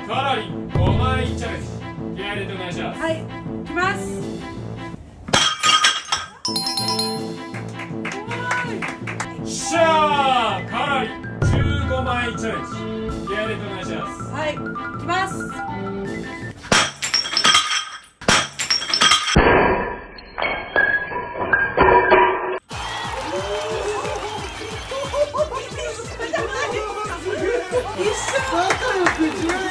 カラリ5枚チャレンジ。気合い入れてお願いします。 はい、いきます。 しゃー、カラリ15枚チャレンジ。気合い入れてお願いします。 はい、いきます。 仲良く10円